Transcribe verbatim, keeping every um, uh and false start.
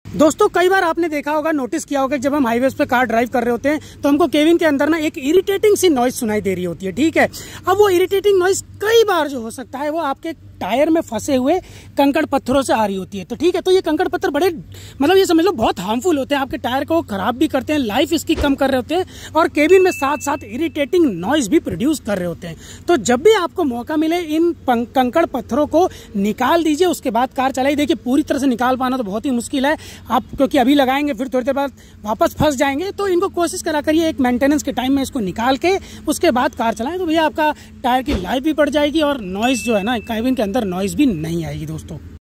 दोस्तों कई बार आपने देखा होगा, नोटिस किया होगा, जब हम हाईवे पे कार ड्राइव कर रहे होते हैं तो हमको केबिन के अंदर ना एक इरिटेटिंग सी नॉइज सुनाई दे रही होती है। ठीक है, अब वो इरिटेटिंग नॉइज कई बार जो हो सकता है वो आपके टायर में फंसे हुए कंकड़ पत्थरों से आ रही होती है। तो ठीक है, तो ये कंकड़ पत्थर बड़े मतलब ये समझ लो बहुत हार्मफुल होते हैं, आपके टायर को खराब भी करते हैं, लाइफ इसकी कम कर रहे होते हैं और केबिन में साथ साथ इरिटेटिंग नॉइज भी प्रोड्यूस कर रहे होते हैं। तो जब भी आपको मौका मिले इन कंकड़ पत्थरों को निकाल दीजिए, उसके बाद कार चलाइए। देखिए पूरी तरह से निकाल पाना तो बहुत ही मुश्किल है आप, क्योंकि अभी लगाएंगे फिर थोड़ी देर बाद वापस फंस जाएंगे। तो इनको कोशिश करा करिए एक मेंटेनेंस के टाइम में इसको निकाल के उसके बाद कार चलाएं, तो भैया आपका टायर की लाइफ भी बढ़ जाएगी और नॉइज जो है ना केबिन के अंदर नॉइज भी नहीं आएगी दोस्तों।